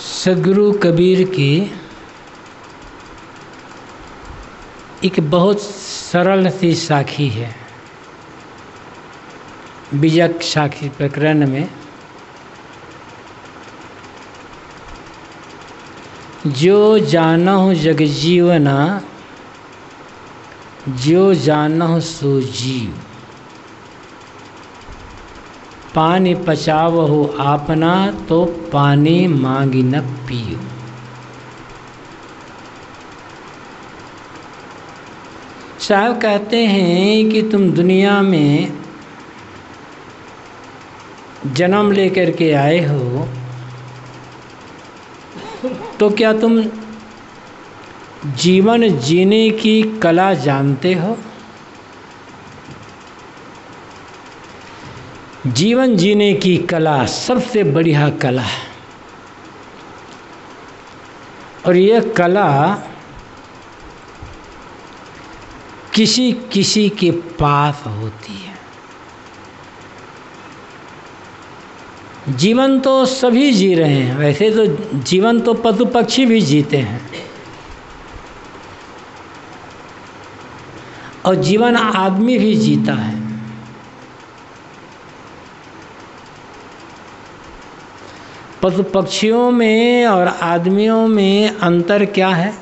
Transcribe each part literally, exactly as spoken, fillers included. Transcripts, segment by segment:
सदगुरु कबीर की एक बहुत सरल सी साखी है। बीजक साखी प्रकरण में जो जानहु जग जीवना, जो जानहु सो जीव। पानी पचावहु आपना, तो पानी मांगी न पियो। साहब कहते हैं कि तुम दुनिया में जन्म लेकर के आए हो, तो क्या तुम जीवन जीने की कला जानते हो? जीवन जीने की कला सबसे बढ़िया कला है, और यह कला किसी किसी के पास होती है। जीवन तो सभी जी रहे हैं, वैसे तो जीवन तो पशु पक्षी भी जीते हैं, और जीवन आदमी भी जीता है। पशु पक्षियों में और आदमियों में अंतर क्या है?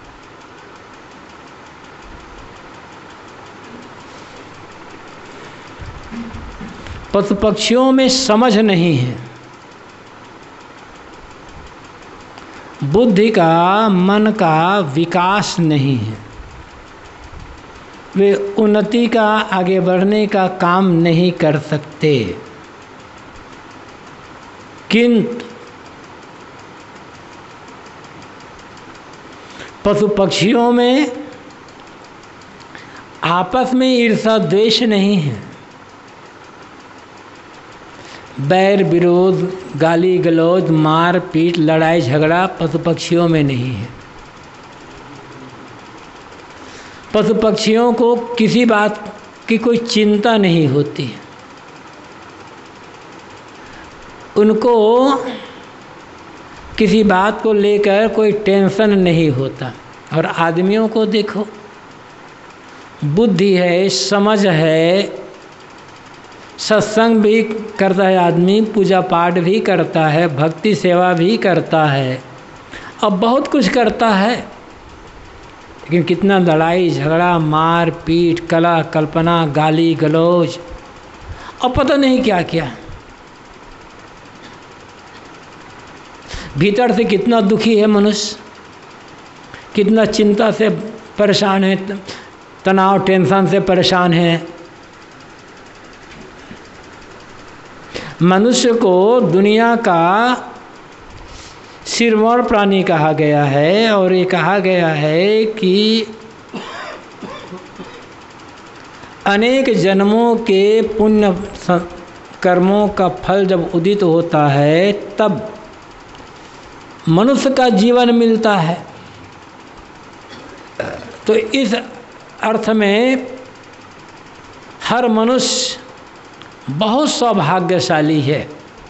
पशु पक्षियों में समझ नहीं है, बुद्धि का, मन का विकास नहीं है, वे उन्नति का, आगे बढ़ने का काम नहीं कर सकते। किंतु पशु पक्षियों में आपस में ईर्ष्या द्वेष नहीं है, बैर विरोध, गाली गलौज, मार पीट, लड़ाई झगड़ा पशु पक्षियों में नहीं है। पशु पक्षियों को किसी बात की कोई चिंता नहीं होती, उनको किसी बात को लेकर कोई टेंशन नहीं होता। और आदमियों को देखो, बुद्धि है, समझ है, सत्संग भी करता है आदमी, पूजा पाठ भी करता है, भक्ति सेवा भी करता है, और बहुत कुछ करता है, लेकिन कितना लड़ाई झगड़ा, मार पीट, कला कल्पना, गाली गलौज, और पता नहीं क्या क्या। भीतर से कितना दुखी है मनुष्य, कितना चिंता से परेशान है, तनाव टेंशन से परेशान है। मनुष्य को दुनिया का सिरमौर प्राणी कहा गया है, और ये कहा गया है कि अनेक जन्मों के पुण्य कर्मों का फल जब उदित होता है, तब मनुष्य का जीवन मिलता है। तो इस अर्थ में हर मनुष्य बहुत सौभाग्यशाली है,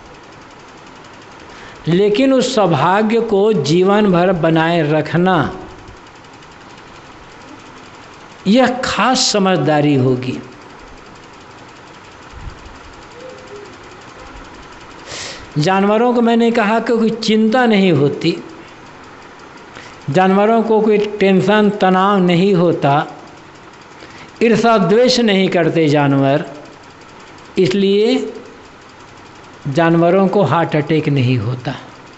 लेकिन उस सौभाग्य को जीवन भर बनाए रखना यह खास समझदारी होगी। जानवरों को मैंने कहा कि कोई चिंता नहीं होती, जानवरों को कोई टेंशन तनाव नहीं होता, ईर्ष्या द्वेष नहीं करते जानवर, इसलिए जानवरों को हार्ट अटैक नहीं होता,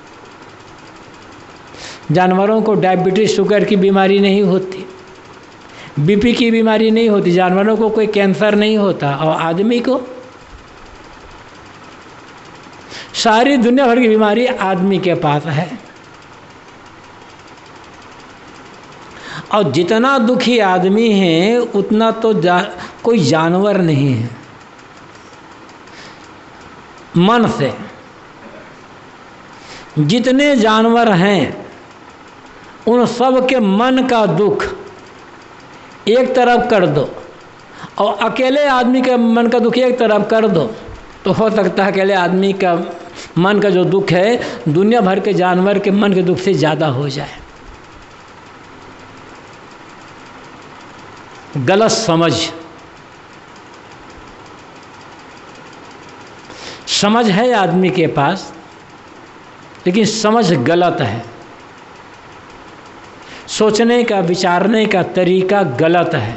जानवरों को डायबिटीज शुगर की बीमारी नहीं होती, बीपी की बीमारी नहीं होती, जानवरों को कोई कैंसर नहीं होता, और आदमी को सारी दुनिया भर की बीमारी आदमी के पास है। और जितना दुखी आदमी है उतना तो जा, कोई जानवर नहीं है। मन से जितने जानवर हैं उन सब के मन का दुख एक तरफ कर दो, और अकेले आदमी के मन का दुख एक तरफ कर दो, तो हो सकता है अकेले आदमी का मन का जो दुख है दुनिया भर के जानवर के मन के दुख से ज़्यादा हो जाए। गलत समझ, समझ है आदमी के पास लेकिन समझ गलत है, सोचने का विचारने का तरीका गलत है।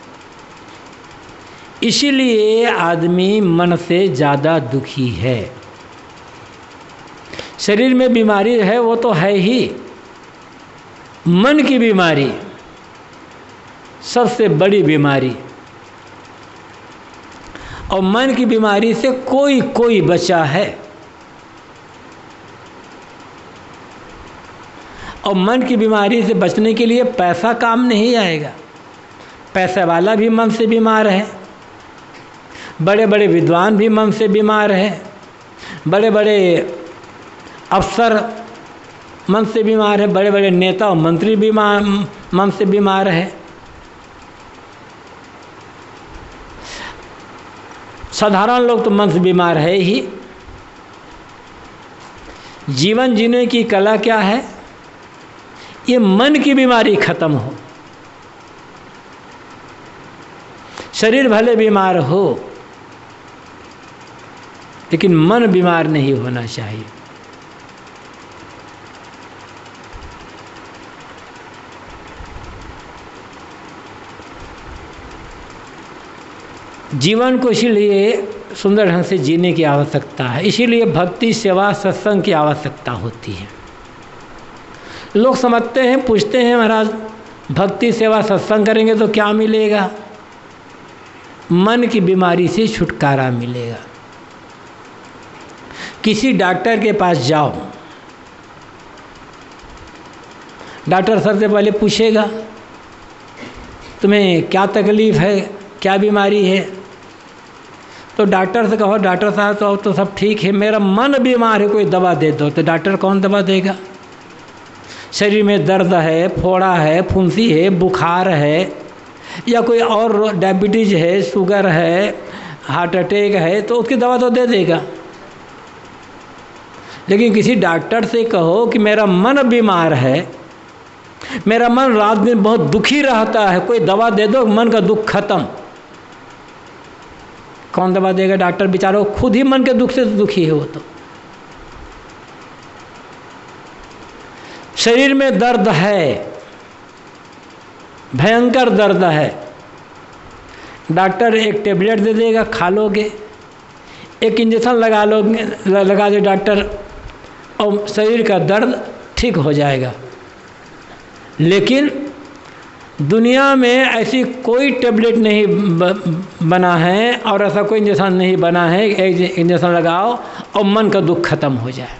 इसीलिए आदमी मन से ज़्यादा दुखी है। शरीर में बीमारी है वो तो है ही, मन की बीमारी सबसे बड़ी बीमारी। और मन की बीमारी से कोई कोई बचा है। और मन की बीमारी से बचने के लिए पैसा काम नहीं आएगा। पैसे वाला भी मन से बीमार है, बड़े बड़े विद्वान भी मन से बीमार है, बड़े बड़े अफसर मन से बीमार है, बड़े बड़े नेता और मंत्री भी मन से बीमार है। साधारण लोग तो मन से बीमार है ही। जीवन जीने की कला क्या है? ये मन की बीमारी खत्म हो। शरीर भले बीमार हो लेकिन मन बीमार नहीं होना चाहिए। जीवन को इसीलिए सुंदर ढंग से जीने की आवश्यकता है। इसीलिए भक्ति, सेवा, सत्संग की आवश्यकता होती है। लोग समझते हैं, पूछते हैं, महाराज भक्ति, सेवा, सत्संग करेंगे तो क्या मिलेगा? मन की बीमारी से छुटकारा मिलेगा। किसी डॉक्टर के पास जाओ, डॉक्टर सबसे पहले पूछेगा तुम्हें क्या तकलीफ़ है, क्या बीमारी है? तो डॉक्टर से कहो डॉक्टर साहब तो तो सब ठीक है, मेरा मन बीमार है, कोई दवा दे दो। तो डॉक्टर कौन दवा देगा? शरीर में दर्द है, फोड़ा है, फुंसी है, बुखार है, या कोई और डायबिटीज है, शुगर है, हार्ट अटैक है, तो उसकी दवा तो दे देगा। लेकिन किसी डॉक्टर से कहो कि मेरा मन बीमार है, मेरा मन रात दिन बहुत दुखी रहता है, कोई दवा दे दो, मन का दुख खत्म। कौन दवा देगा? डॉक्टर बेचारा खुद ही मन के दुख से दुखी है। वो तो शरीर में दर्द है, भयंकर दर्द है, डॉक्टर एक टेबलेट दे देगा, खा लोगे, एक इंजेक्शन लगा लोगे, लगा दे डॉक्टर, और शरीर का दर्द ठीक हो जाएगा। लेकिन दुनिया में ऐसी कोई टेबलेट नहीं बना है और ऐसा कोई इंजेक्शन नहीं बना है, एक इंजेक्शन लगाओ और मन का दुख खत्म हो जाए।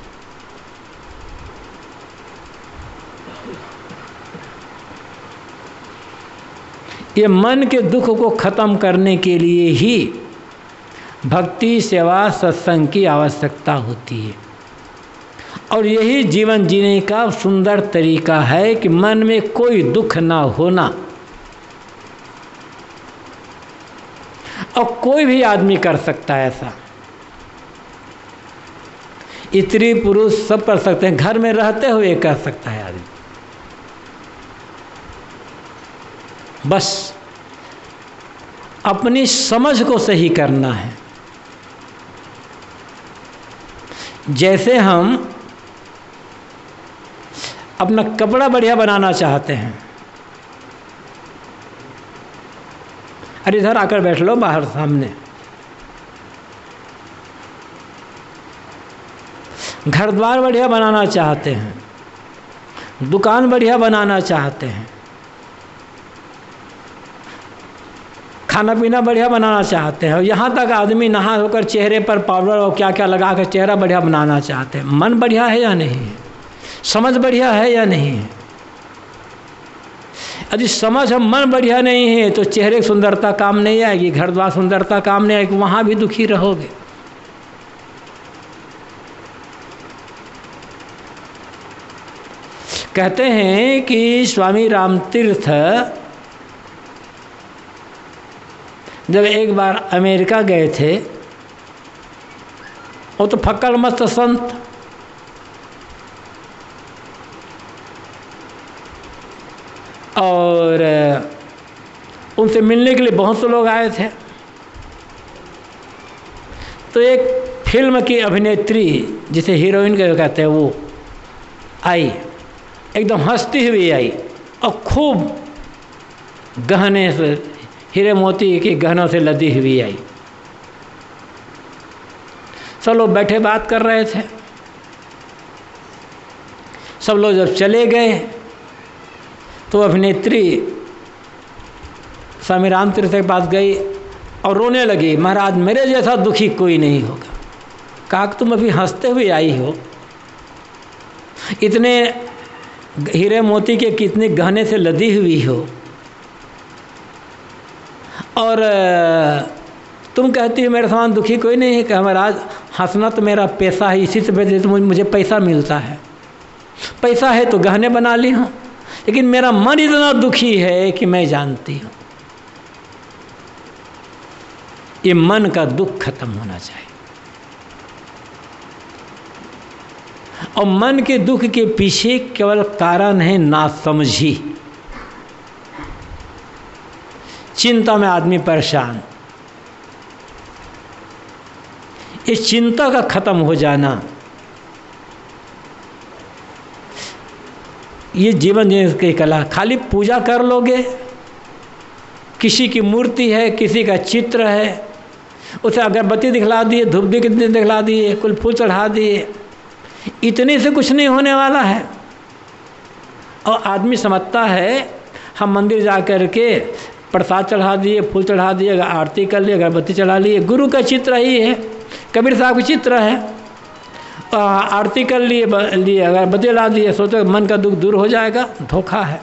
ये मन के दुख को खत्म करने के लिए ही भक्ति, सेवा, सत्संग की आवश्यकता होती है। और यही जीवन जीने का सुंदर तरीका है कि मन में कोई दुख ना होना। और कोई भी आदमी कर सकता है ऐसा, स्त्री पुरुष सब कर सकते हैं, घर में रहते हुए कर सकता है आदमी। बस अपनी समझ को सही करना है। जैसे हम अपना कपड़ा बढ़िया बनाना चाहते हैं, अरे इधर आकर बैठ लो बाहर सामने, घर द्वार बढ़िया बनाना चाहते हैं, दुकान बढ़िया बनाना चाहते हैं, खाना पीना बढ़िया बनाना चाहते हैं, और यहाँ तक आदमी नहा होकर चेहरे पर पाउडर और क्या क्या लगा कर चेहरा बढ़िया बनाना चाहते हैं। मन बढ़िया है या नहीं है? समझ बढ़िया है या नहीं है? यदि समझ और मन बढ़िया नहीं है तो चेहरे की सुंदरता काम नहीं आएगी, घर द्वार सुंदरता काम नहीं आएगी, वहाँ भी दुखी रहोगे। कहते हैं कि स्वामी रामतीर्थ जब एक बार अमेरिका गए थे वो तो फक्कड़ मस्त संत। और उनसे मिलने के लिए बहुत से लोग आए थे। तो एक फिल्म की अभिनेत्री जिसे हीरोइन के कहते हैं वो आई, एकदम हंसती हुई आई और खूब गहने से, हीरे मोती के गहनों से लदी हुई आई। सब लोग बैठे बात कर रहे थे। सब लोग जब चले गए तो अभिनेत्री स्वामी रामतीर्थ के पास गई और रोने लगी, महाराज मेरे जैसा दुखी कोई नहीं होगा। कहा कि तुम अभी हंसते हुए आई हो, इतने हीरे मोती के कितने गहने से लदी हुई हो, और तुम कहती हो मेरे समान दुखी कोई नहीं है। कि महाराज हंसना तो मेरा पैसा है, इसी से तो मुझे पैसा मिलता है, पैसा है तो गहने बना ली हूँ, लेकिन मेरा मन इतना दुखी है कि मैं जानती हूँ ये मन का दुख खत्म होना चाहिए। और मन के दुख के पीछे केवल कारण है नासमझी। चिंता में आदमी परेशान, इस चिंता का खत्म हो जाना, ये जीवन जीने की कला। खाली पूजा कर लोगे, किसी की मूर्ति है, किसी का चित्र है, उसे अगरबत्ती दिखला दिए, धूप दिखला दिए, कुल फूल चढ़ा दिए, इतने से कुछ नहीं होने वाला है। और आदमी समझता है हम मंदिर जा कर के प्रसाद चढ़ा दिए, फूल चढ़ा दिए, आरती कर लिए, अगरबत्ती चढ़ा लिए, गुरु का चित्र ही है, कबीर साहब का चित्र है, आरती कर लिए लिए अगरबत्ती ला दिए, सोचो मन का दुख दूर हो जाएगा। धोखा है।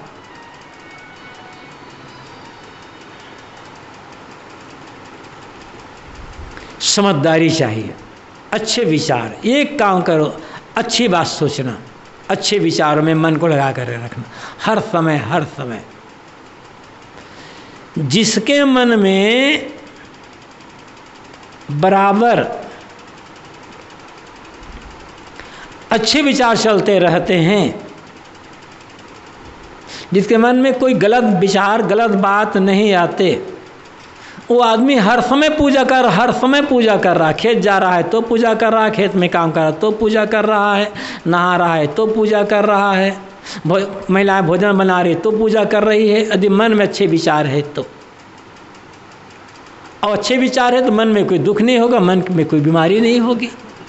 समझदारी चाहिए, अच्छे विचार। एक काम करो, अच्छी बात सोचना, अच्छे विचारों में मन को लगा कर रखना हर समय हर समय। जिसके मन में बराबर अच्छे विचार चलते रहते हैं, जिसके मन में कोई गलत विचार गलत बात नहीं आते, वो आदमी हर समय पूजा कर हर समय पूजा कर रहा है। खेत जा रहा है तो पूजा कर रहा है, खेत में काम कर रहा है तो पूजा कर रहा है, नहा रहा है तो पूजा कर रहा है, भो, महिलाएं भोजन बना रही तो पूजा कर रही है। यदि मन में अच्छे विचार है तो, और अच्छे विचार है तो मन में कोई दुख नहीं होगा, मन में कोई बीमारी नहीं होगी।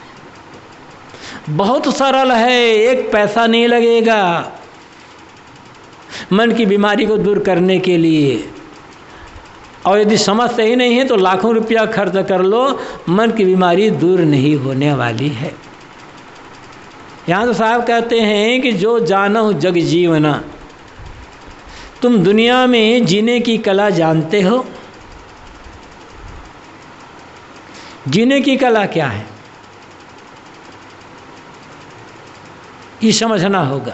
बहुत सरल है, एक पैसा नहीं लगेगा मन की बीमारी को दूर करने के लिए। और यदि समझ सही नहीं है तो लाखों रुपया खर्च कर लो, मन की बीमारी दूर नहीं होने वाली है। यहाँ तो साहब कहते हैं कि जो जानो जग जीवना, तुम दुनिया में जीने की कला जानते हो? जीने की कला क्या है ये समझना होगा।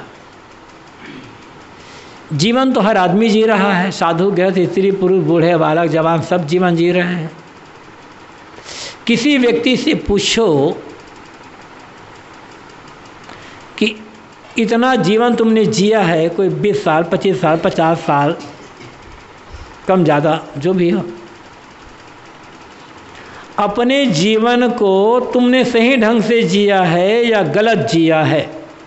जीवन तो हर आदमी जी रहा है, साधु गृहस्थ स्त्री पुरुष बूढ़े बालक जवान सब जीवन जी रहे हैं। किसी व्यक्ति से पूछो कि इतना जीवन तुमने जिया है, कोई बीस साल पच्चीस साल पचास साल कम ज़्यादा जो भी हो, अपने जीवन को तुमने सही ढंग से जिया है या गलत जिया है?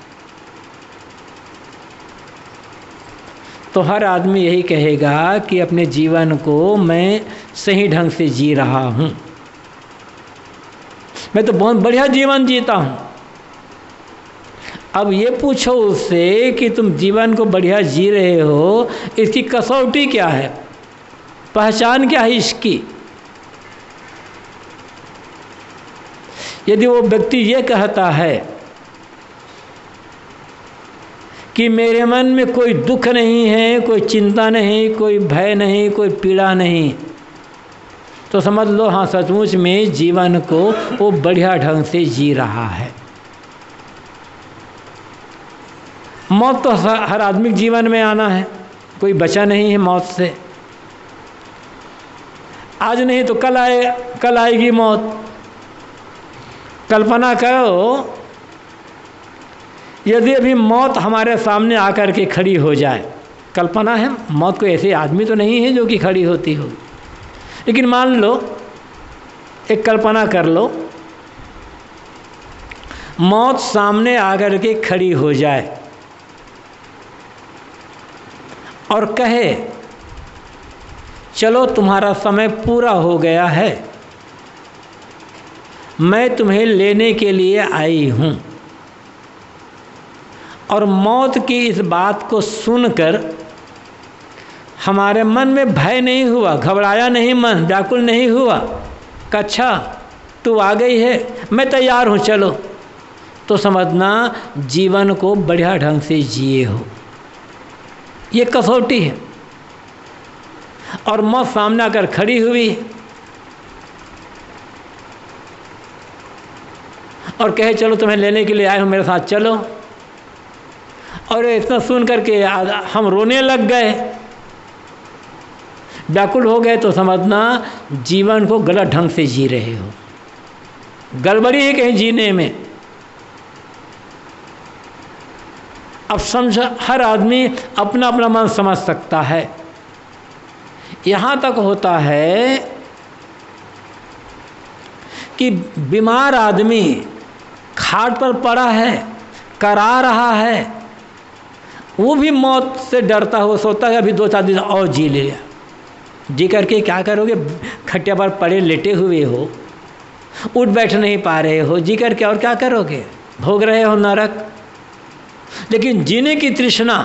तो हर आदमी यही कहेगा कि अपने जीवन को मैं सही ढंग से जी रहा हूँ, मैं तो बहुत बढ़िया जीवन जीता हूँ। अब ये पूछो उससे कि तुम जीवन को बढ़िया जी रहे हो, इसकी कसौटी क्या है, पहचान क्या है इसकी? यदि वो व्यक्ति ये कहता है कि मेरे मन में कोई दुख नहीं है, कोई चिंता नहीं, कोई भय नहीं, कोई पीड़ा नहीं, तो समझ लो हाँ सचमुच में जीवन को वो बढ़िया ढंग से जी रहा है। मौत तो हर आदमी के जीवन में आना है, कोई बचा नहीं है मौत से। आज नहीं तो कल आए, कल आएगी मौत, कल्पना करो यदि अभी मौत हमारे सामने आकर के खड़ी हो जाए, कल्पना है, मौत कोई ऐसे आदमी तो नहीं है जो कि खड़ी होती हो, लेकिन मान लो, एक कल्पना कर लो, मौत सामने आकर के खड़ी हो जाए और कहे चलो तुम्हारा समय पूरा हो गया है, मैं तुम्हें लेने के लिए आई हूँ। और मौत की इस बात को सुनकर हमारे मन में भय नहीं हुआ, घबराया नहीं, मन व्याकुल नहीं हुआ, अच्छा तू आ गई है, मैं तैयार हूँ, चलो, तो समझना जीवन को बढ़िया ढंग से जिए हो। ये कसौटी है। और मौत सामने आकर खड़ी हुई और कहे चलो तुम्हें लेने के लिए आए हो, मेरे साथ चलो, और इतना सुन करके हम रोने लग गए, व्याकुल हो गए, तो समझना जीवन को गलत ढंग से जी रहे हो, गड़बड़ी है कहीं जीने में। अब समझ, हर आदमी अपना अपना मन समझ सकता है। यहाँ तक होता है कि बीमार आदमी खाट पर पड़ा है, करा रहा है, वो भी मौत से डरता हो, सोचता है अभी दो चार दिन और जी लिया। जी करके क्या करोगे? खटिया पर पड़े लेटे हुए हो, उठ बैठ नहीं पा रहे हो, जी करके और क्या करोगे? भोग रहे हो नरक। लेकिन जीने की तृष्णा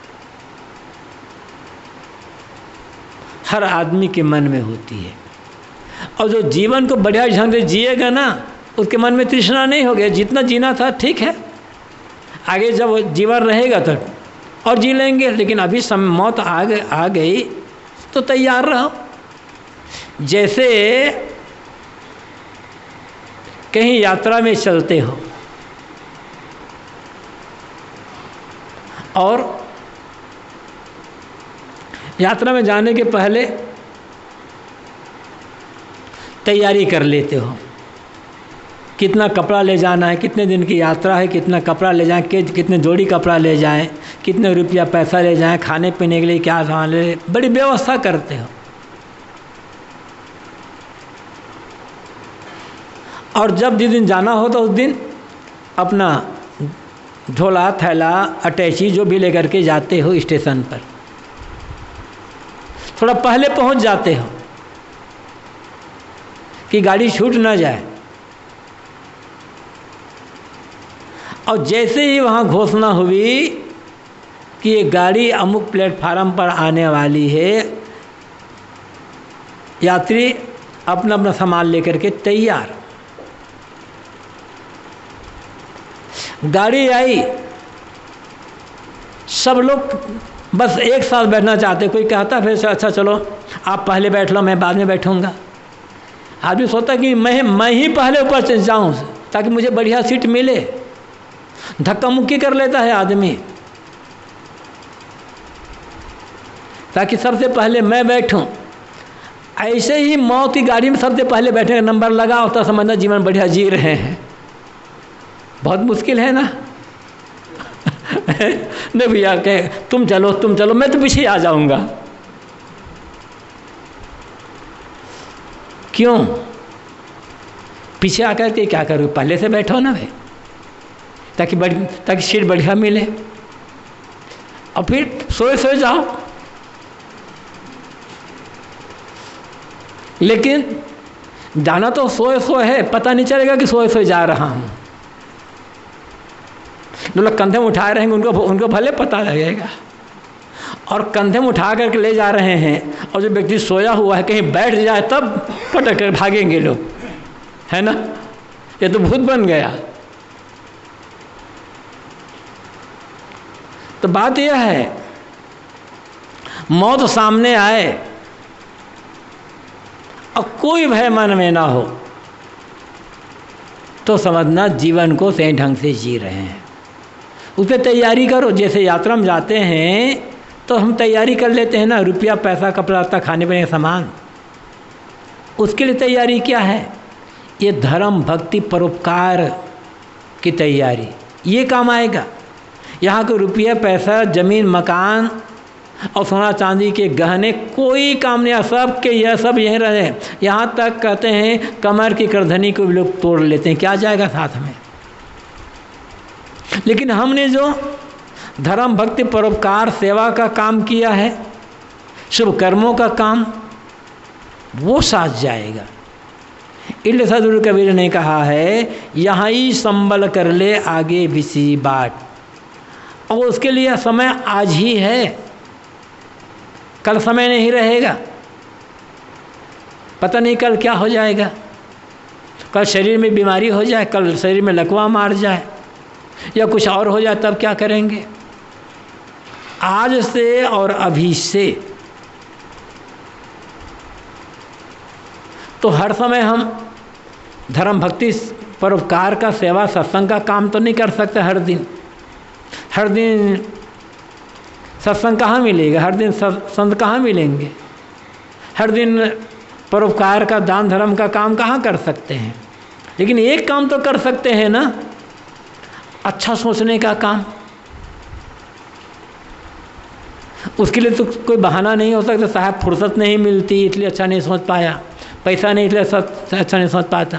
हर आदमी के मन में होती है, और जो जीवन को बढ़िया ढंग से जिएगा ना, उसके मन में तृष्णा नहीं होगी। जितना जीना था ठीक है, आगे जब जीवन रहेगा तो और जी लेंगे, लेकिन अभी सम मौत आ गई आ गई तो तैयार रहो। जैसे कहीं यात्रा में चलते हो और यात्रा में जाने के पहले तैयारी कर लेते हो, कितना कपड़ा ले जाना है, कितने दिन की यात्रा है, कितना कपड़ा ले जाएं, कितने जोड़ी कपड़ा ले जाएं, कितने रुपया पैसा ले जाएं, खाने पीने के लिए क्या सामान ले, बड़ी व्यवस्था करते हो। और जब जिस दिन जाना हो तो उस दिन अपना झोला, थैला, अटैची जो भी लेकर के जाते हो स्टेशन पर, थोड़ा पहले पहुंच जाते हो कि गाड़ी छूट ना जाए। और जैसे ही वहाँ घोषणा हुई कि ये गाड़ी अमुक प्लेटफार्म पर आने वाली है, यात्री अपना अपना सामान लेकर के तैयार। गाड़ी आई, सब लोग बस एक साथ बैठना चाहते, कोई कहता फिर से अच्छा चलो आप पहले बैठ लो, मैं बाद में बैठूंगा। आदमी सोचता कि मैं मैं ही पहले ऊपर चल जाऊँ ताकि मुझे बढ़िया सीट मिले, धक्का मुक्की कर लेता है आदमी ताकि सबसे पहले मैं बैठूं। ऐसे ही मौत की गाड़ी में सबसे पहले बैठने का नंबर लगा होता, समझना जीवन बढ़िया जी रहे हैं। बहुत मुश्किल है ना। नहीं भैया कहे तुम चलो तुम चलो, मैं तो पीछे आ जाऊंगा। क्यों? पीछे आकर के क्या करोगे? पहले से बैठो ना भाई, ताकि बढ़ ताकि सीट बढ़िया मिले, और फिर सोए सोए जाओ। लेकिन जाना तो सोए सोए है, पता नहीं चलेगा कि सोए सोए जा रहा हूँ। जो लोग कंधे में उठाए रहेंगे उनको उनको भले पता लगेगा, और कंधे में उठा करके ले जा रहे हैं, और जो व्यक्ति सोया हुआ है कहीं बैठ जाए तब पटक कर भागेंगे लोग, है ना। ये तो भूत बन गया। तो बात यह है, मौत सामने आए और कोई भय मन में ना हो तो समझना जीवन को सही ढंग से जी रहे हैं। उस पर तैयारी करो। जैसे यात्रा में जाते हैं तो हम तैयारी कर लेते हैं ना, रुपया पैसा कपड़ा लत्ता खाने पीने का सामान। उसके लिए तैयारी क्या है? ये धर्म भक्ति परोपकार की तैयारी, ये काम आएगा। यहाँ के रुपया पैसा ज़मीन मकान और सोना चांदी के गहने कोई काम नहीं, सब के यह सब यहीं रहे। यहाँ तक कहते हैं कमर की करधनी को भी लोग तोड़ लेते हैं, क्या जाएगा साथ में। लेकिन हमने जो धर्म भक्ति परोपकार सेवा का काम किया है, शुभ कर्मों का काम, वो साथ जाएगा। इसलिए सदगुरु कबीर ने कहा है यहाँ ही संबल कर ले आगे बिसी बाट, और उसके लिए समय आज ही है, कल समय नहीं रहेगा। पता नहीं कल क्या हो जाएगा, कल शरीर में बीमारी हो जाए, कल शरीर में लकवा मार जाए या कुछ और हो जाए, तब क्या करेंगे। आज से और अभी से तो हर समय हम धर्म भक्ति परोपकार का सेवा सत्संग का काम तो नहीं कर सकते हर दिन। हर दिन सत्संग कहाँ मिलेगा, हर दिन संत कहाँ मिलेंगे, हर दिन परोपकार का दान धर्म का काम कहाँ कर सकते हैं। लेकिन एक काम तो कर सकते हैं ना, अच्छा सोचने का काम। उसके लिए तो कोई बहाना नहीं हो सकता, साहब फुर्सत नहीं मिलती इसलिए अच्छा नहीं सोच पाया, पैसा नहीं इसलिए अच्छा नहीं सोच पाता।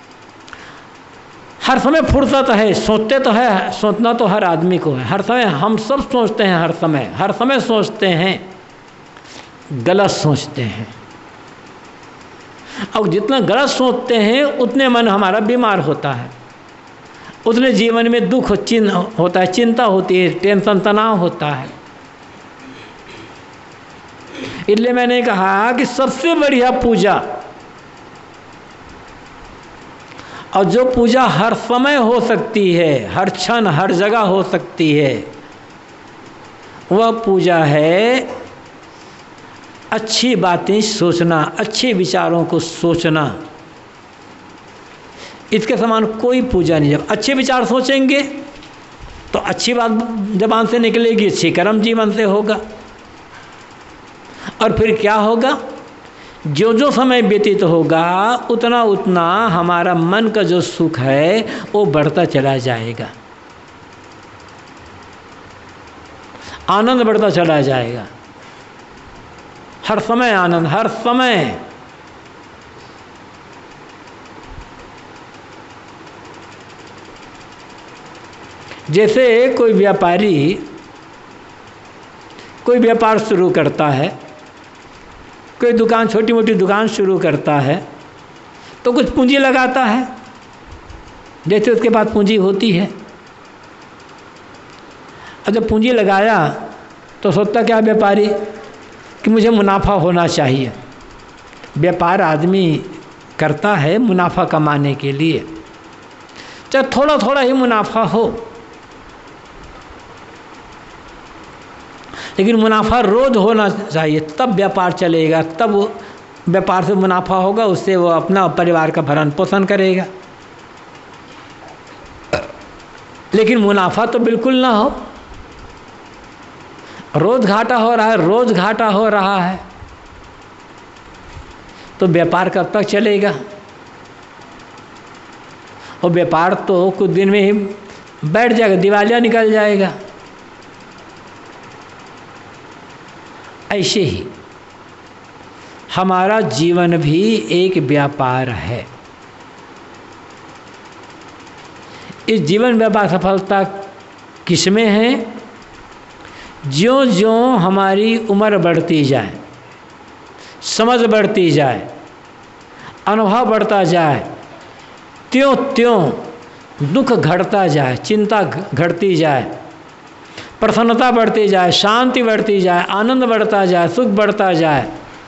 हर समय फुर्सत है, सोचते तो है, सोचना तो हर आदमी को है। हर समय हम सब सोचते हैं, हर समय हर समय सोचते हैं, गलत सोचते हैं। और जितना गलत सोचते हैं उतने मन हमारा बीमार होता है, उतने जीवन में दुख चिन्ह होता है, चिंता होती है, टेंशन तनाव होता है। इसलिए मैंने कहा कि सबसे बढ़िया पूजा, और जो पूजा हर समय हो सकती है, हर क्षण हर जगह हो सकती है, वह पूजा है अच्छी बातें सोचना, अच्छे विचारों को सोचना। इसके समान कोई पूजा नहीं। जब अच्छे विचार सोचेंगे तो अच्छी बात जबान से निकलेगी, अच्छी कर्म जीवन से होगा। और फिर क्या होगा, जो जो समय व्यतीत होगा उतना उतना हमारा मन का जो सुख है वो बढ़ता चला जाएगा, आनंद बढ़ता चला जाएगा। हर समय आनंद, हर समय। जैसे कोई व्यापारी कोई व्यापार शुरू करता है, कोई दुकान छोटी मोटी दुकान शुरू करता है तो कुछ पूंजी लगाता है, जैसे उसके पास पूंजी होती है। और जब पूंजी लगाया तो सोचता क्या व्यापारी कि मुझे मुनाफा होना चाहिए। व्यापार आदमी करता है मुनाफा कमाने के लिए, चाहे थोड़ा थोड़ा ही मुनाफा हो, लेकिन मुनाफा रोज होना चाहिए, तब व्यापार चलेगा, तब व्यापार से मुनाफा होगा, उससे वो अपना परिवार का भरण पोषण करेगा। लेकिन मुनाफा तो बिल्कुल ना हो, रोज घाटा हो रहा है, रोज घाटा हो रहा है, तो व्यापार कब तक चलेगा। और व्यापार तो कुछ दिन में ही बैठ जाएगा, दिवालिया निकल जाएगा। ऐसे ही हमारा जीवन भी एक व्यापार है। इस जीवन व्यापार सफलता किसमें है, ज्यों ज्यों हमारी उम्र बढ़ती जाए, समझ बढ़ती जाए, अनुभव बढ़ता जाए, त्यों त्यों दुख घटता जाए, चिंता घटती जाए, प्रसन्नता बढ़ती जाए, शांति बढ़ती जाए, आनंद बढ़ता जाए, सुख बढ़ता जाए,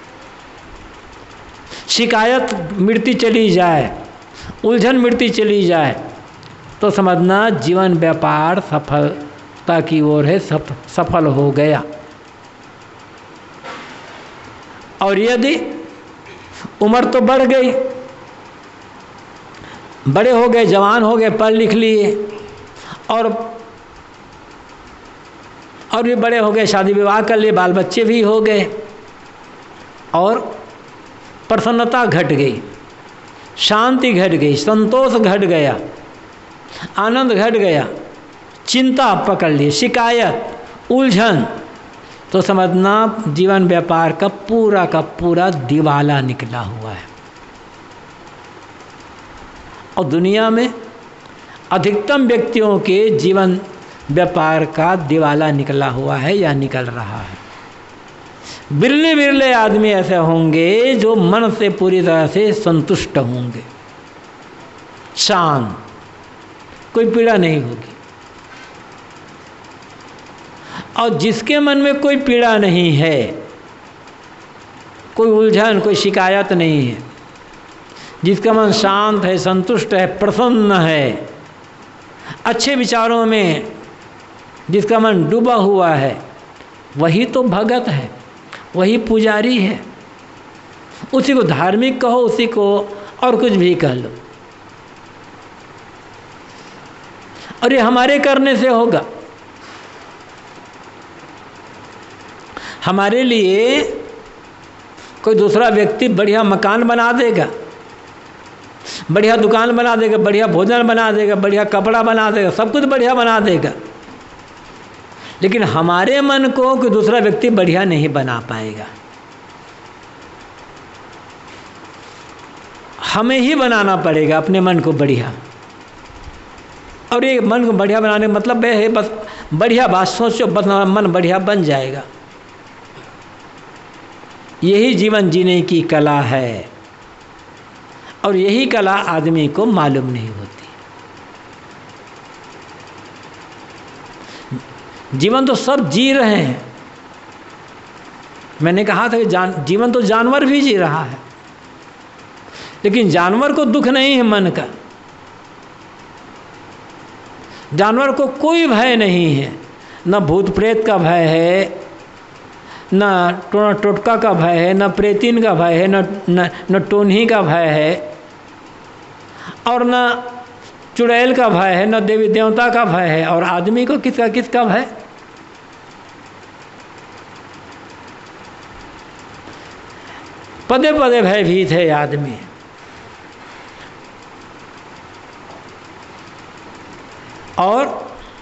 शिकायत मिटती चली जाए, उलझन मिटती चली जाए, तो समझना जीवन व्यापार सफलता की ओर है, सफ, सफल हो गया। और यदि उम्र तो बढ़ गई, बड़े हो गए, जवान हो गए, पढ़ लिख लिए, और और भी बड़े हो गए, शादी विवाह कर लिए, बाल बच्चे भी हो गए, और प्रसन्नता घट गई, शांति घट गई, संतोष घट गया, आनंद घट गया, चिंता पकड़ ली, शिकायत, उलझन, तो समझना जीवन व्यापार का पूरा का पूरा दिवाला निकला हुआ है। और दुनिया में अधिकतम व्यक्तियों के जीवन व्यापार का दिवाला निकला हुआ है या निकल रहा है। बिरले बिरले आदमी ऐसे होंगे जो मन से पूरी तरह से संतुष्ट होंगे, शांत, कोई पीड़ा नहीं होगी। और जिसके मन में कोई पीड़ा नहीं है, कोई उलझन, कोई शिकायत नहीं है, जिसका मन शांत है, संतुष्ट है, प्रसन्न है, अच्छे विचारों में जिसका मन डूबा हुआ है, वही तो भगत है, वही पुजारी है। उसी को धार्मिक कहो, उसी को और कुछ भी कह लो। और ये हमारे करने से होगा। हमारे लिए कोई दूसरा व्यक्ति बढ़िया मकान बना देगा, बढ़िया दुकान बना देगा, बढ़िया भोजन बना देगा, बढ़िया कपड़ा बना देगा, सब कुछ बढ़िया बना देगा, लेकिन हमारे मन को कोई दूसरा व्यक्ति बढ़िया नहीं बना पाएगा। हमें ही बनाना पड़ेगा अपने मन को बढ़िया। और ये मन को बढ़िया बनाने का मतलब यह है, बस बढ़िया बात सोचो, बस मन बढ़िया बन जाएगा। यही जीवन जीने की कला है, और यही कला आदमी को मालूम नहीं होती। जीवन तो सब जी रहे हैं। मैंने कहा था कि जान जीवन तो जानवर भी जी रहा है, लेकिन जानवर को दुख नहीं है मन का। जानवर को कोई भय नहीं है, न भूत प्रेत का भय है, न टोना टोटका का भय है, न प्रेतीन का भय है, न न, न टोन्ही का भय है, और न चुड़ैल का भय है, न देवी देवता का भय है। और आदमी को किसका किसका भय? पदे पदे भयभीत है आदमी। और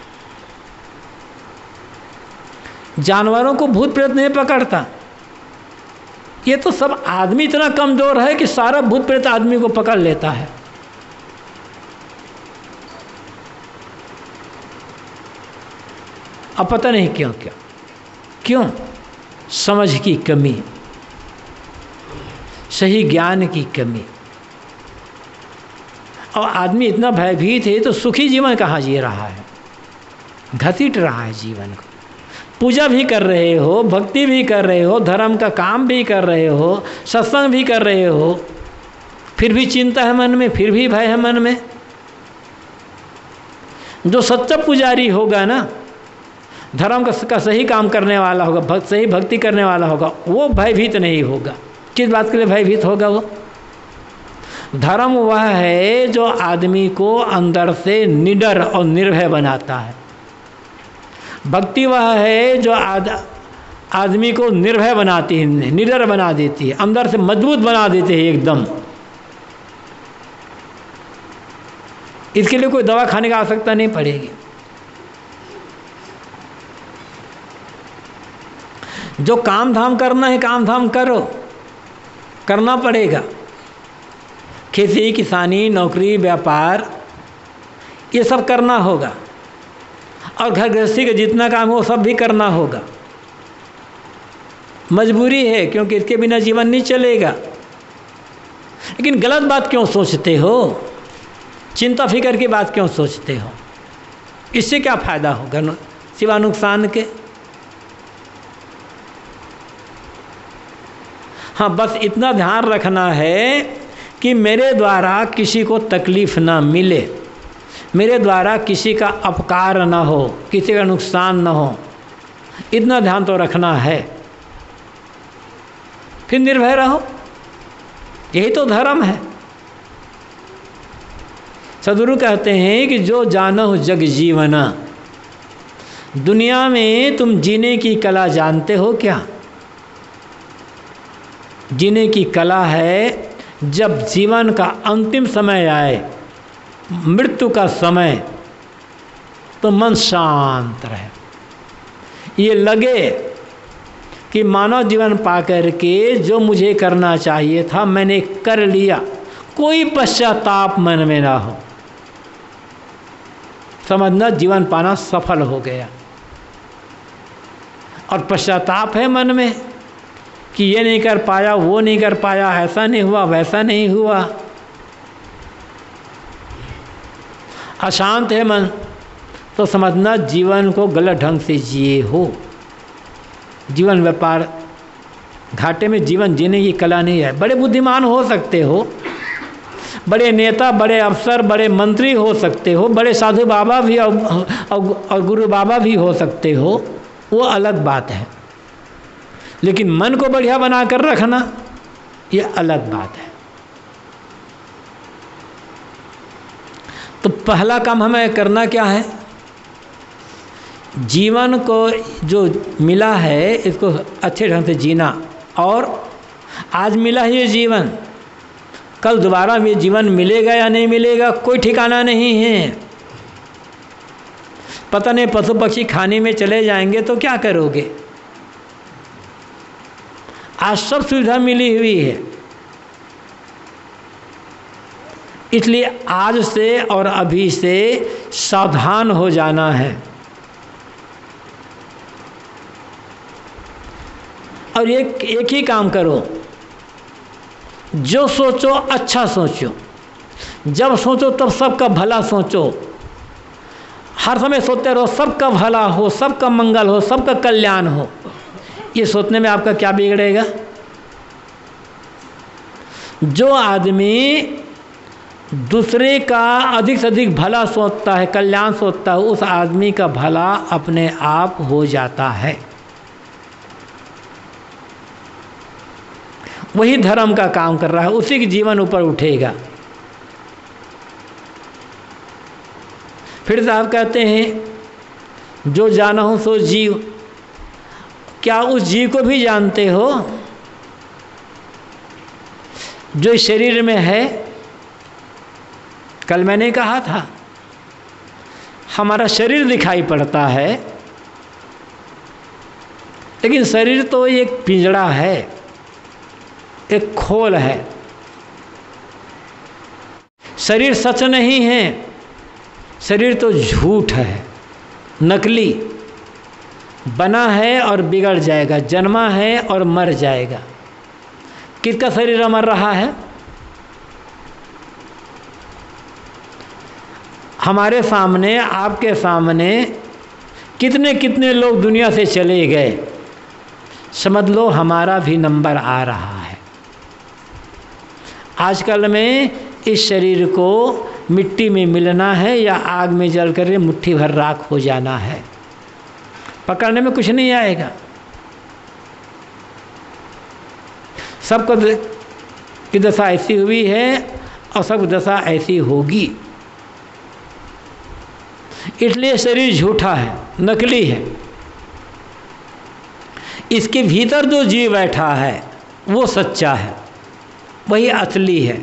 जानवरों को भूत प्रेत नहीं पकड़ता। ये तो सब आदमी इतना कमजोर है कि सारा भूत प्रेत आदमी को पकड़ लेता है। अब पता नहीं क्यों क्यों क्यों समझ की कमी, सही ज्ञान की कमी। और आदमी इतना भयभीत है तो सुखी जीवन कहाँ जी रहा है, घसीट रहा है जीवन को। पूजा भी कर रहे हो, भक्ति भी कर रहे हो, धर्म का काम भी कर रहे हो, सत्संग भी कर रहे हो, फिर भी चिंता है मन में, फिर भी भय है मन में। जो सच्चा पुजारी होगा ना, धर्म का, का सही काम करने वाला होगा, भक्त सही भक्ति करने वाला होगा, वो भयभीत नहीं होगा। किस बात के लिए भयभीत होगा वो? धर्म वह है जो आदमी को अंदर से निडर और निर्भय बनाता है। भक्ति वह है जो आद, आदमी को निर्भय बनाती है, निडर बना देती है, अंदर से मजबूत बना देती है एकदम। इसके लिए कोई दवा खाने की आवश्यकता नहीं पड़ेगी। जो काम धाम करना है, काम धाम करो, करना पड़ेगा। खेती किसानी, नौकरी, व्यापार, ये सब करना होगा। और घर गृहस्थी का जितना काम हो वो सब भी करना होगा। मजबूरी है, क्योंकि इसके बिना जीवन नहीं चलेगा। लेकिन गलत बात क्यों सोचते हो? चिंता फिक्र की बात क्यों सोचते हो? इससे क्या फ़ायदा होगा सिवा नुकसान के? हाँ, बस इतना ध्यान रखना है कि मेरे द्वारा किसी को तकलीफ़ ना मिले, मेरे द्वारा किसी का अपकार ना हो, किसी का नुकसान ना हो, इतना ध्यान तो रखना है। फिर निर्भय रहो, यही तो धर्म है। सदगुरु कहते हैं कि जो जानहु जग जीवना, दुनिया में तुम जीने की कला जानते हो क्या? जीने की कला है जब जीवन का अंतिम समय आए, मृत्यु का समय, तो मन शांत रहे, ये लगे कि मानव जीवन पाकर के जो मुझे करना चाहिए था मैंने कर लिया, कोई पश्चाताप मन में ना हो, समझना जीवन पाना सफल हो गया। और पश्चाताप है मन में कि ये नहीं कर पाया, वो नहीं कर पाया, ऐसा नहीं हुआ, वैसा नहीं हुआ, अशांत है मन, तो समझना जीवन को गलत ढंग से जिए हो। जीवन व्यापार घाटे में जीवन जीने की कला नहीं है। बड़े बुद्धिमान हो सकते हो, बड़े नेता, बड़े अफसर, बड़े मंत्री हो सकते हो, बड़े साधु बाबा भी और, और, और गुरु बाबा भी हो सकते हो, वो अलग बात है। लेकिन मन को बढ़िया बना कर रखना ये अलग बात है। तो पहला काम हमें करना क्या है? जीवन को जो मिला है इसको अच्छे ढंग से जीना। और आज मिला है ये जीवन, कल दोबारा ये जीवन मिलेगा या नहीं मिलेगा कोई ठिकाना नहीं है। पता नहीं पशु पक्षी खाने में चले जाएंगे तो क्या करोगे? आज सब सुविधा मिली हुई है, इसलिए आज से और अभी से सावधान हो जाना है। और एक एक ही काम करो, जो सोचो अच्छा सोचो, जब सोचो तब सबका भला सोचो। हर समय सोचते रहो सबका भला हो, सबका मंगल हो, सबका कल्याण हो। ये सोचने में आपका क्या बिगड़ेगा? जो आदमी दूसरे का अधिक से अधिक भला सोचता है, कल्याण सोचता है, उस आदमी का भला अपने आप हो जाता है। वही धर्म का काम कर रहा है, उसी के जीवन ऊपर उठेगा। फिर साहब कहते हैं जो जाना हो सो जीव। क्या उस जीव को भी जानते हो जो इस शरीर में है? कल मैंने कहा था हमारा शरीर दिखाई पड़ता है, लेकिन शरीर तो एक पिंजड़ा है, एक खोल है। शरीर सच नहीं है, शरीर तो झूठ है, नकली, बना है और बिगड़ जाएगा, जन्मा है और मर जाएगा। किसका शरीर मर रहा है? हमारे सामने, आपके सामने कितने कितने लोग दुनिया से चले गए, समझ लो हमारा भी नंबर आ रहा है। आजकल में इस शरीर को मिट्टी में मिलना है या आग में जल कर मुट्ठी भर राख हो जाना है, पकड़ने में कुछ नहीं आएगा। सबको की दशा ऐसी हुई है और सब दशा ऐसी होगी। इसलिए शरीर झूठा है, नकली है। इसके भीतर जो जीव बैठा है वो सच्चा है, वही असली है,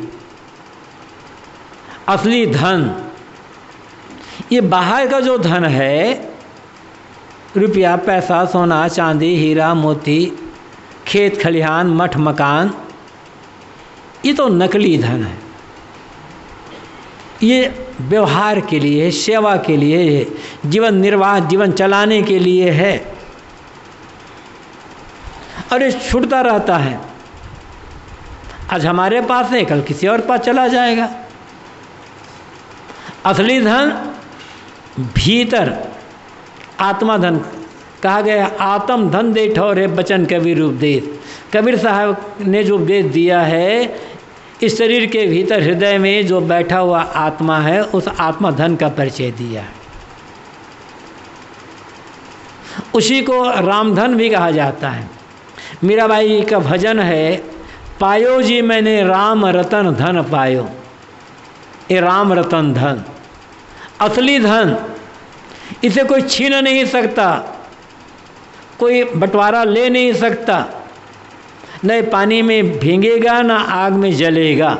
असली धन। ये बाहर का जो धन है, रुपया, पैसा, सोना, चांदी, हीरा, मोती, खेत खलिहान, मठ मकान, ये तो नकली धन है। ये व्यवहार के लिए, सेवा के लिए, जीवन निर्वाह, जीवन चलाने के लिए है, और ये छूटता रहता है। आज हमारे पास है, कल किसी और पास चला जाएगा। असली धन भीतर, आत्मा धन कहा गया। आत्म धन दे ठौर है बचन कबीर उपदेश। कबीर साहब ने जो उपदेश दिया है, इस शरीर के भीतर हृदय में जो बैठा हुआ आत्मा है, उस आत्मा धन का परिचय दिया है। उसी को रामधन भी कहा जाता है। मीराबाई का भजन है, पायो जी मैंने राम रतन धन पायो। ये राम रतन धन, असली धन, इसे कोई छीन नहीं सकता, कोई बंटवारा ले नहीं सकता। न पानी में भीगेगा न आग में जलेगा।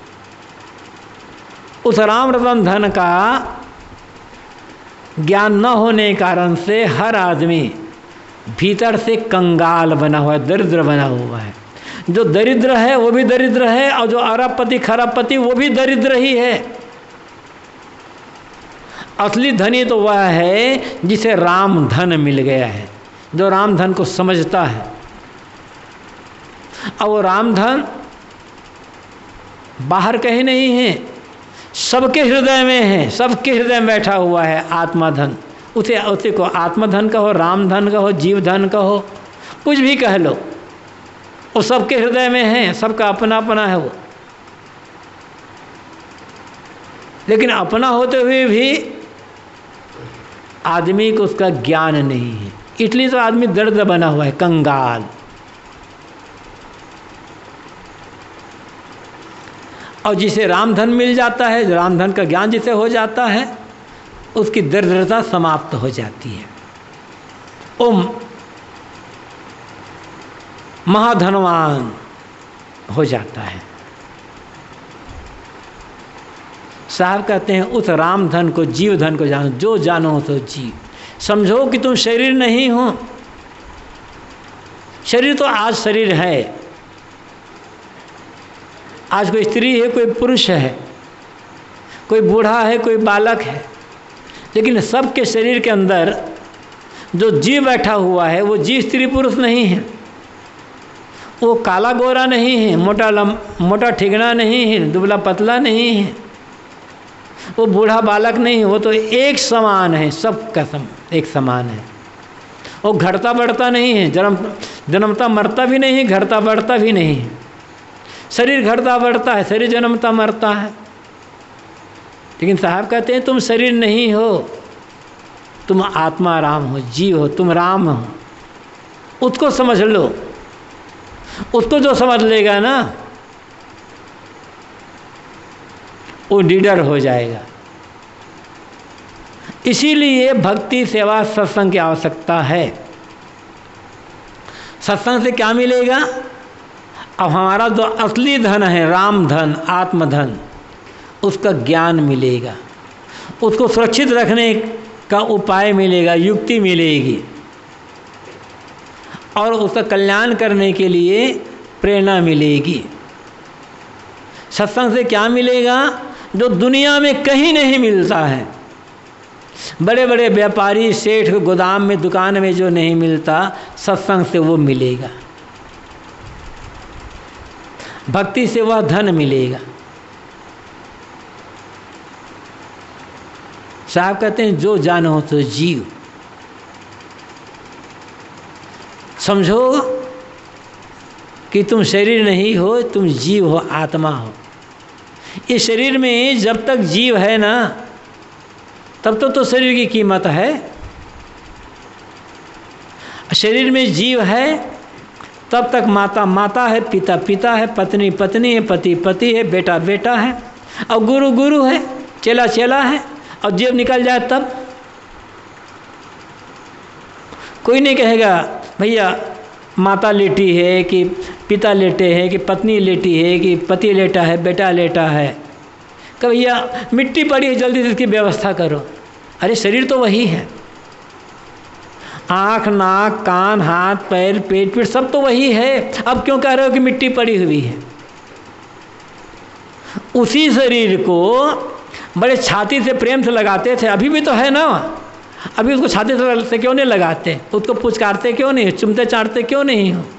उस राम रतन धन का ज्ञान न होने के कारण से हर आदमी भीतर से कंगाल बना हुआ है, दरिद्र बना हुआ है। जो दरिद्र है वो भी दरिद्र है, और जो अरबपति खरबपति वो भी दरिद्र ही है। असली धनी तो वह है जिसे राम धन मिल गया है, जो राम धन को समझता है। और वो राम धन बाहर कहीं नहीं है, सबके हृदय में है, सबके हृदय में बैठा हुआ है आत्मा धन। उसे उसे को आत्मा धन कहो, राम धन कहो, जीव धन कहो, कुछ भी कह लो, वो सबके हृदय में है, सबका अपना अपना है वो। लेकिन अपना होते हुए भी आदमी को उसका ज्ञान नहीं है, इसलिए तो आदमी दर्द बना हुआ है, कंगाल। और जिसे रामधन मिल जाता है, रामधन का ज्ञान जिसे हो जाता है, उसकी दरिद्रता समाप्त हो जाती है। वो महाधनवान हो जाता है। साहब कहते हैं उस राम धन को, जीव धन को जानो, जो जानो तो जीव। समझो कि तुम शरीर नहीं हो। शरीर तो आज शरीर है, आज कोई स्त्री है, कोई पुरुष है, कोई बूढ़ा है, कोई बालक है, लेकिन सबके शरीर के अंदर जो जीव बैठा हुआ है वो जीव स्त्री पुरुष नहीं है। वो काला गोरा नहीं है, मोटा लम मोटा ठिगना नहीं है, दुबला पतला नहीं है, वो बूढ़ा बालक नहीं है, वो तो एक समान है, सब का सम एक समान है। वो घटता बढ़ता नहीं है, जन्म जन्मता मरता भी नहीं है, घटता बढ़ता भी नहीं है। शरीर घटता बढ़ता है, शरीर जन्मता मरता है। लेकिन साहब कहते हैं तुम शरीर नहीं हो, तुम आत्मा राम हो, जीव हो, तुम राम हो। उसको समझ लो। उसको जो समझ लेगा ना वो निडर हो जाएगा। इसीलिए भक्ति सेवा सत्संग की आवश्यकता है। सत्संग से क्या मिलेगा? अब हमारा जो असली धन है, राम धन, आत्मधन, उसका ज्ञान मिलेगा, उसको सुरक्षित रखने का उपाय मिलेगा, युक्ति मिलेगी, और उसका कल्याण करने के लिए प्रेरणा मिलेगी। सत्संग से क्या मिलेगा? जो दुनिया में कहीं नहीं मिलता है। बड़े बड़े व्यापारी सेठ गोदाम में, दुकान में जो नहीं मिलता, सत्संग से वो मिलेगा। भक्ति से वह धन मिलेगा। साहब कहते हैं जो जानो तो जीव। समझो कि तुम शरीर नहीं हो, तुम जीव हो, आत्मा हो। इस शरीर में जब तक जीव है ना, तब तो, तो शरीर की कीमत है। शरीर में जीव है तब तक माता माता है, पिता पिता है, पत्नी पत्नी है, पति पति है, बेटा बेटा है, और गुरु गुरु है, चेला चेला है। और जीव निकल जाए तब कोई नहीं कहेगा भैया माता लेटी है कि पिता लेटे है कि पत्नी लेटी है कि पति लेटा है, बेटा लेटा है। कि भैया मिट्टी पड़ी है, जल्दी से इसकी व्यवस्था करो। अरे शरीर तो वही है, आँख नाक कान हाथ पैर पेट पीठ सब तो वही है। अब क्यों कह रहे हो कि मिट्टी पड़ी हुई है? उसी शरीर को बड़े छाती से प्रेम से लगाते थे, अभी भी तो है ना। अभी उसको छाती से क्यों नहीं लगाते? उसको पुचकारते क्यों नहीं? चुमते चाटते क्यों नहीं हो?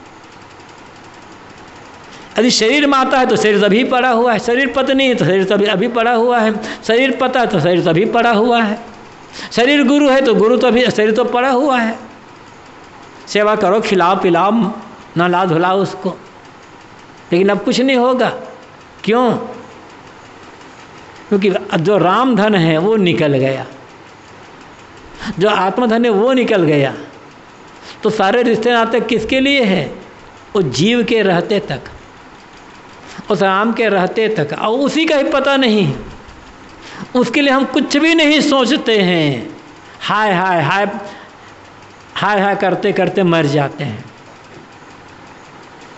यदि शरीर माता है तो शरीर तभी पड़ा हुआ है, शरीर पत्नी है तो शरीर तभी अभी पड़ा हुआ है, शरीर पता है तो शरीर तभी पड़ा हुआ है, शरीर गुरु है तो गुरु तो भी शरीर तो पड़ा हुआ है। सेवा करो, खिलाओ पिलाओ, नहला धुलाओ उसको। लेकिन अब कुछ नहीं होगा। क्यों? क्योंकि जो राम धन है वो निकल गया, जो आत्मधन है वो निकल गया। तो सारे रिश्ते नाते किसके लिए है? वो जीव के रहते तक, उस राम के रहते तक, और उसी का ही पता नहीं। उसके लिए हम कुछ भी नहीं सोचते हैं, हाय हाय हाय हाय हाय करते करते मर जाते हैं।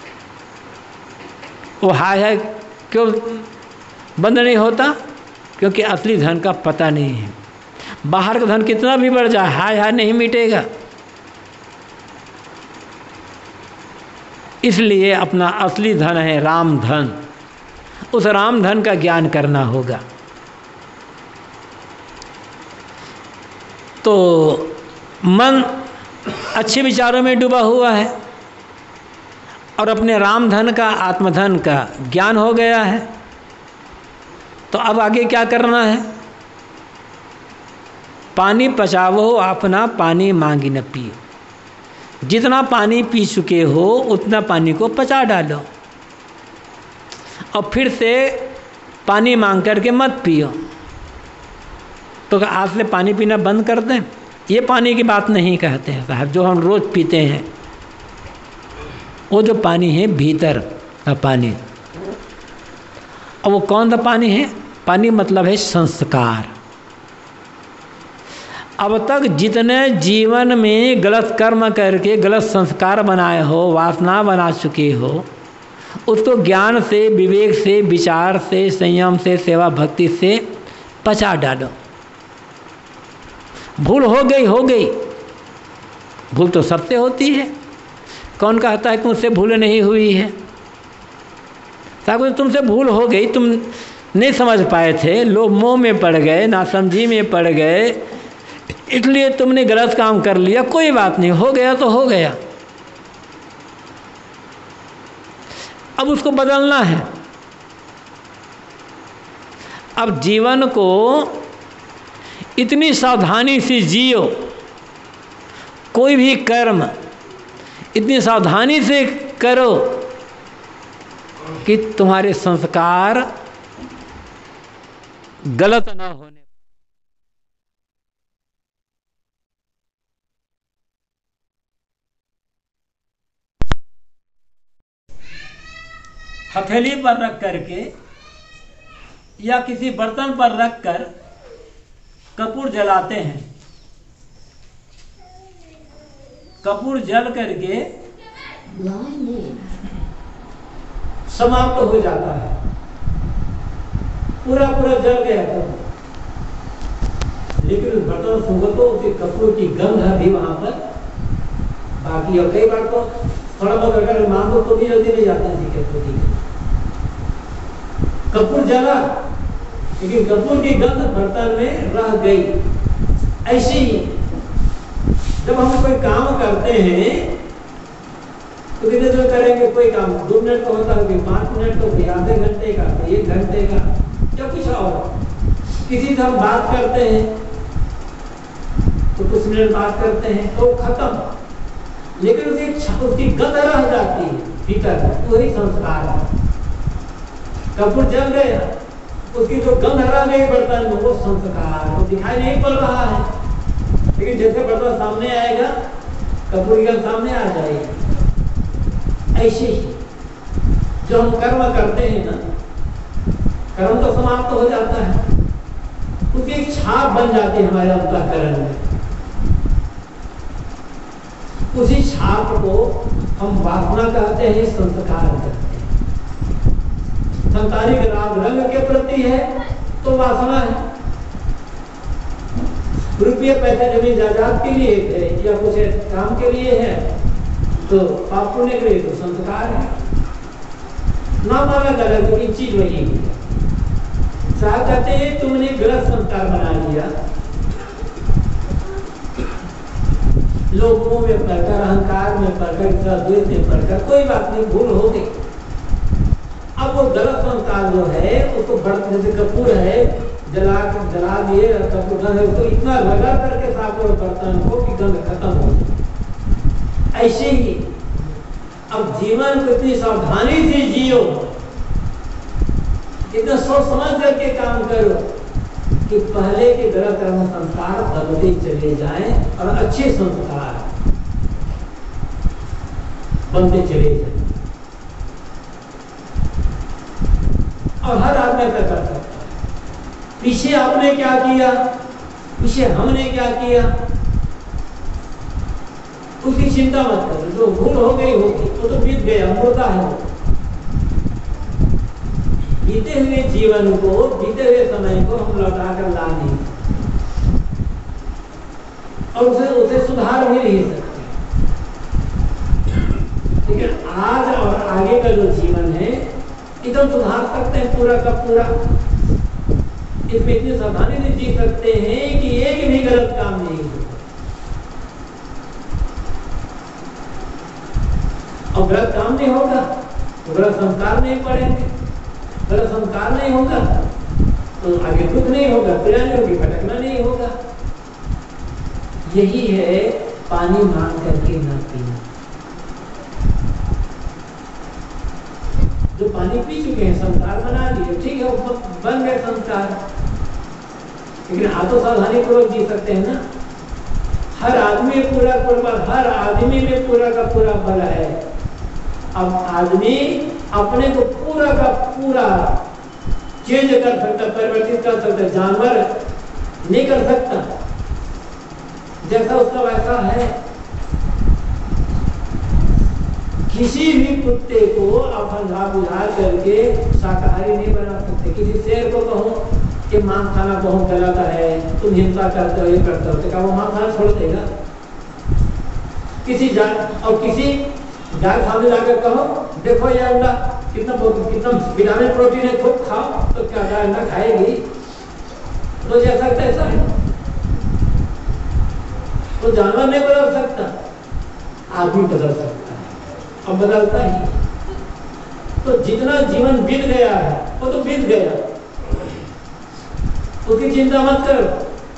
वो हाय हाय क्यों बंद नहीं होता? क्योंकि असली धन का पता नहीं है। बाहर का धन कितना भी बढ़ जाए, हाय हाय नहीं मिटेगा। इसलिए अपना असली धन है राम धन, उस राम धन का ज्ञान करना होगा। तो मन अच्छे विचारों में डूबा हुआ है और अपने राम धन का, आत्मधन का ज्ञान हो गया है। तो अब आगे क्या करना है? पानी पचावो अपना, पानी मांगी न पियो। जितना पानी पी चुके हो उतना पानी को पचा डालो और फिर से पानी मांग करके मत पियो। तो आज से पानी पीना बंद कर दें? ये पानी की बात नहीं कहते हैं साहब, जो हम रोज़ पीते हैं वो जो पानी है भीतर का पानी। और वो कौन सा पानी है? पानी मतलब है संस्कार। अब तक जितने जीवन में गलत कर्म करके गलत संस्कार बनाए हो, वासना बना चुके हो, उसको ज्ञान से, विवेक से, विचार से, संयम से, सेवा भक्ति से पचा डालो। भूल हो गई हो गई, भूल तो सबसे होती है। कौन कहता है कि मुझसे भूल नहीं हुई है? साहब तुमसे भूल हो गई, तुम नहीं समझ पाए थे, लोग मोह में पड़ गए, नासमझी में पड़ गए, इसलिए तुमने गलत काम कर लिया। कोई बात नहीं, हो गया तो हो गया। अब उसको बदलना है। अब जीवन को इतनी सावधानी से जियो, कोई भी कर्म इतनी सावधानी से करो कि तुम्हारे संस्कार गलत ना होने। हथेली पर रख करके या किसी बर्तन पर रख कर कपूर जलाते हैं। कपूर जल करके समाप्त हो जाता है, पूरा पूरा जल गया कपूर। लेकिन उस बर्तन सूंघो तो उसके कपूर की गंध भी वहां पर बाकी। और कई बार तो थोड़ा बहुत अगर मांगो तो भी जल्दी नहीं जाता है कपूर की। कपूर जला लेकिन कपूर की गंध बर्तन में रह गई। ऐसे ही जब हम कोई काम करते हैं तो कितने देर करेंगे? कोई काम दो मिनट का होता है, पाँच मिनट का, फिर आधे घंटे का, एक घंटे का, या कुछ और। किसी से हम बात करते हैं तो कुछ मिनट बात करते हैं तो खत्म। लेकिन उसकी उसकी गंध रह जाती है भीतर, वही संस्कार है। कपूर जल गया, उसकी जो गंध रह गई बर्तन में, वो संस्कार वो दिखाई नहीं पड़ रहा है। लेकिन जैसे बर्तन सामने आएगा कपूर की गंध सामने आ जाएगी। ऐसे ही जो हम कर्म करते हैं ना, कर्म तो समाप्त हो जाता है, उसकी एक छाप बन जाती है हमारे अंतःकरण में। उसी छाप को हम वासना कहते हैं, संस्कार कहते हैं। संसारिक राग रंग के प्रति है तो वासना है, रुपये पैसे जमीन जायदाद के लिए है या कुछ काम के लिए है तो पाप पुण्य के लिए तो संस्कार है। नाम अलग अलग लेकिन चीज वही है। साहब कहते हैं तुमने गलत संस्कार बना लिया, लोगों में पढ़कर, अहंकार में पढ़कर, द्वेष में पढ़कर, कोई बात नहीं, भूल हो गई। अब वो गलत संस्कार जो है उसको बढ़ते, जैसे कपूर है जला जला दिए, कपूर है उसको इतना लगा करके साफ करो बर्तन को कि गंध खत्म हो जाए। ऐसे ही अब जीवन को इतनी सावधानी से जियो, इतना सोच समझ करके काम करो कि पहले के गलत कर्म संस्कार बदलते चले जाएं और अच्छे संस्कार बनते चले जाएं। और हर आदमी ऐसा कर सकता है। पीछे आपने क्या किया, पीछे हमने क्या किया, उसकी चिंता मत करो। जो भूल हो गई होगी वो तो बीत गया, मुर्दा है। बीते हुए जीवन को, बीते हुए समय को हम लौटा कर ला नहीं और उसे उसे सुधार भी नहीं सकते। लेकिन आज और आगे का जो जीवन है एकदम सुधार सकते हैं पूरा का पूरा। इसमें इतनी सावधानी से जी सकते हैं कि एक भी गलत काम नहीं होगा और गलत काम नहीं होगा तो गलत संस्कार नहीं पड़ेंगे, गलत संस्कार नहीं होगा तो आगे दुख नहीं होगा, पीड़ा नहीं होगी, भटकना नहीं होगा। यही है पानी मांग करके न पीना। जो पानी पी चुके हैं, संस्कार बना लिए, ठीक है, वो बन गए संस्कार, लेकिन आप तो सावधानी पूर्वक जी सकते हैं ना। हर आदमी में पूरा पूरा हर आदमी में पूरा का पूरा बल है। अब आदमी अपने को पूरा का पूरा चेंज कर सकता, परिवर्तित कर सकता, जानवर नहीं कर सकता। जैसा उसका वैसा है। किसी भी कुत्ते को आप अंधा बुझा करके शाकाहारी नहीं बना सकते। किसी शेर को कहो कि मांस खाना बहुत गलत है, तुम हिंसा करते हो, ये करते हो, तो क्या वो मांस खाना छोड़ देगा? किसी जान और किसी गाय सामने जाकर कहो देखो ये अंडा कितना कितना विटामिन प्रोटीन है, खूब खाओ, तो क्या गाय अंडा खाएगी? तो जैसा तैसा है, तो जानवर नहीं बदल सकता, आदमी बदल सकता है और बदलता ही। तो जितना जीवन बीत गया है वो तो बीत गया, उसकी चिंता मत करो।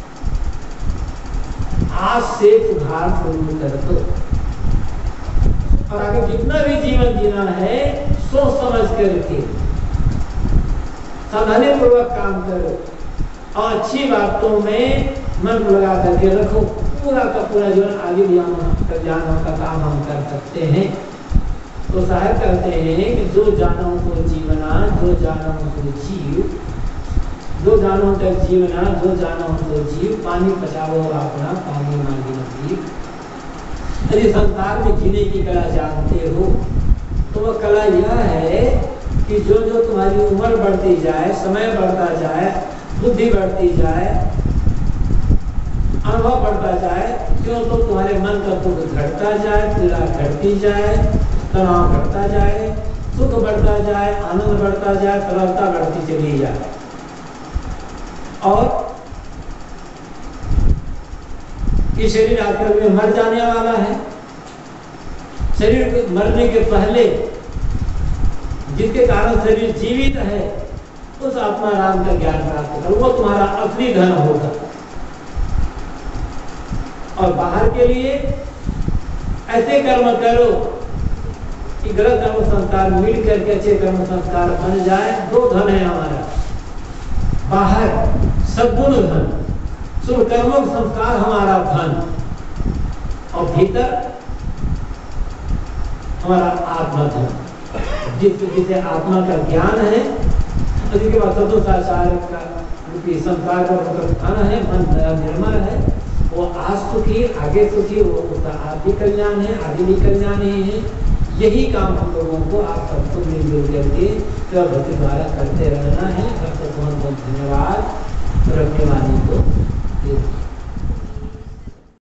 आज से सुधार शुरू कर दो और आगे जितना भी जीवन जीना है सोच समझ करके सावधानी पूर्वक काम करो और अच्छी बातों में मन लगा करके रखो। पूरा का पूरा जीवन आगे भी हम कल्याण का काम हम कर सकते हैं। तो साहब कहते हैं कि जो जानों को जीवना, जो जानों को जीव, जो जानों तक जीवना, जो जानों को जीव, पानी बचाओ अपना, पानी मांगे नसीब। यदि संसार में जीने की कला जानते हो तो वह कला यह है कि जो जो तुम्हारी उम्र बढ़ती जाए, समय बढ़ता जाए, बुद्धि बढ़ती जाए, अनुभव बढ़ता जाए, क्यों तो तुम्हारे मन का दुख घटता जाए, पीड़ा घटती जाए, तनाव घटता जाए, सुख बढ़ता जाए, आनंद बढ़ता जाए, सरलता बढ़ती चली जाए। और ये शरीर आकर में मर जाने वाला है। शरीर मरने के पहले जिसके कारण शरीर जीवित है उस आत्मा राम का ज्ञान प्राप्त करो, वो तुम्हारा असली धन होगा। और बाहर के लिए ऐसे कर्म करो कि गलत कर्म संस्कार मिल करके अच्छे कर्म संस्कार बन जाए। दो धन है हमारा, बाहर सद्गुण धन, शुभ कर्मों संस्कार हमारा धन, और भीतर हमारा आत्मा धन, जिस जिसे आत्मा का ज्ञान है, उसके बाद सदो साचार का संसार का धन है, मन निर्मल है, वो आज सुखी, आगे सुखी, वो उसका आदि कल्याण है, आदि भी कल्याण ही है। यही काम हम लोगों को आप सबको मिलजुल करके भक्ति द्वारा करते रहना है। सबको बहुत बहुत धन्यवाद। रखने वाले को